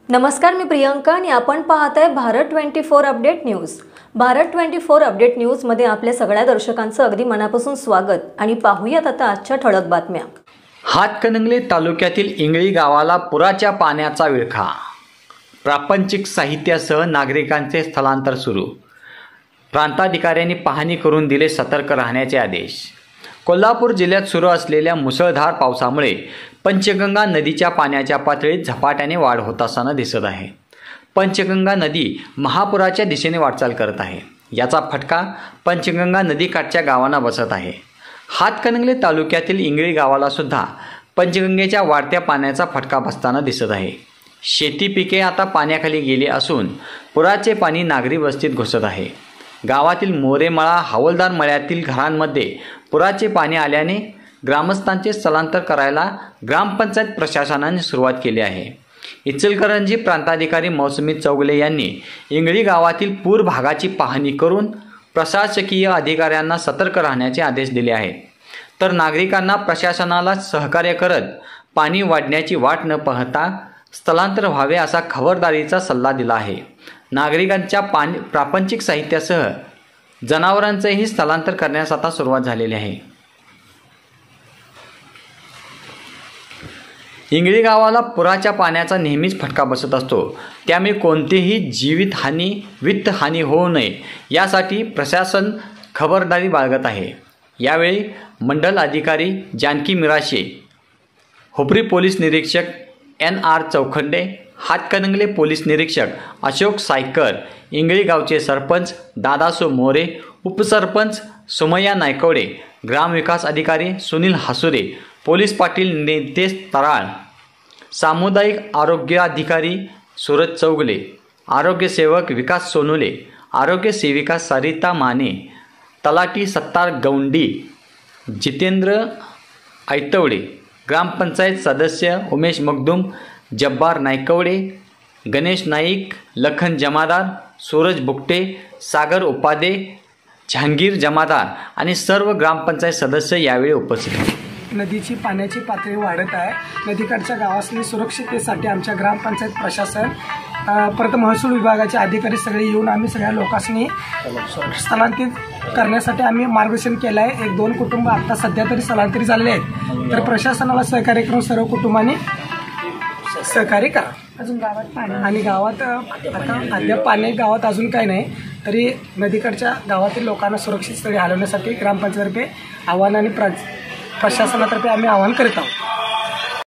नमस्कार, मी प्रियंका आणि आपण पाहत आहे Bharat 24 update news. Bharat 24 update news मध्ये आपल्या सगळ्या दर्शकांचं अगदी मनापासून स्वागत आणि पाहूयात आता आजच्या ठळक बातम्या। हातकणंगले तालुक्यातील इंगळी गावाला पुराच्या पाण्याचा विळखा। प्रापंचिक साहित्यासह नागरिकांचे स्थलांतर सुरू। प्रांताधिकाऱ्यांनी पाहणी करून दिले सतर्क राहण्याचे आदेश। कोल्हापूर जिल्ह्यात सुरू असलेल्या मुसळधार पावसामुळे पंचगंगा नदीच्या पाण्याच्या पातळीत झपाट्याने वाढ होत असताना दिसत आहे। पंचगंगा नदी महापुराच्या दिशेने वाटचाल करत आहे। याचा फटका पंचगंगा नदीकाठच्या गावांना बसत आहे। हातकणंगले तालुक्यातील इंगळी गावाला सुद्धा पंचगंगेच्या वाढत्या पाण्याचा फटका बसताना दिसत आहे। शेती पिके आता पाण्याखाली गेली असून पुराचे पाणी नागरी वस्तीत घुसत आहे। गावातील मोरेमळा हवालदार मळ्यातील घरांमध्ये पुराचे पाणी आल्याने ग्रामस्थांचे स्थलांतर करायला ग्रामपंचायत प्रशासनाने सुरुवात केली आहे। इचलकरंजी प्रांताधिकारी मौसमी चौगले यांनी इंगळी गावातील पूर भागाची पाहणी करून प्रशासकीय अधिकाऱ्यांना सतर्क राहण्याचे आदेश दिले आहेत। तर नागरिकांना प्रशासनाला सहकार्य करत पाणी वाढण्याची वाट न पाहता स्थलांतर व्हावे असा खबरदारीचा सल्ला दिला आहे। नागरिकांच्या प्रापंचिक साहित्यासह जनावरांचेही स्थलांतर करण्यास आता सुरुवात झालेली आहे। इंगळी गावाला पुराच्या पाण्याचा नेहमीच फटका बसत असतो, त्यामुळे कोणतीही जीवितहानी वित्तहानी होऊ नये यासाठी प्रशासन खबरदारी बाळगत आहे। यावेळी मंडल अधिकारी जानकी मिराशे, हुपरी पोलीस निरीक्षक NR चौखंडे, हातकणंगले पोलीस निरीक्षक अशोक सायकर, इंगळी गावचे सरपंच दादासो मोरे, उपसरपंच सुमय्या नायकवडे, ग्रामविकास अधिकारी सुनील हसुरे, पोलीस पाटील नितेश तराळ, सामुदायिक आरोग्य अधिकारी सूरज चौगले, आरोग्य सेवक विकास सोनुले, आरोग्य सेविका सरिता माने, तलाठी सत्तार गौंडी, जितेंद्र ऐतवडे, ग्रामपंचायत सदस्य उमेश मगदूम, जब्बार नायकवडे, गणेश नाईक, लखन जमादार, सूरज बुकटे, सागर उपाध्ये, जहांगीर जमादार आणि सर्व ग्रामपंचायत सदस्य यावेळी उपस्थित होते। नदीची पाण्याची पातळी वाढत आहे। नदीकाठच्या गावासनी सुरक्षिततेसाठी आमच्या ग्रामपंचायत प्रशासन परत महसूल विभागाचे अधिकारी सगळे येऊन आम्ही सगळ्या लोकांनी स्थलांतरित करण्यासाठी आम्ही मार्गदर्शन केलं आहे। 1-2 कुटुंब आता सध्या तरी स्थलांतरित झालेले आहेत, तर प्रशासनाला सहकार्य करून सर्व कुटुंबांनी सहकार्य करा। अजून गावात पाणी आणि गावात आता अद्याप पाणी गावात अजून काही नाही, तरी नदीकडच्या गावातील लोकांना सुरक्षित स्थळी हलवण्यासाठी ग्रामपंचायततर्फे आव्हान आणि प्रशासनातर्फे आम्ही आवाहन करीत आहोत।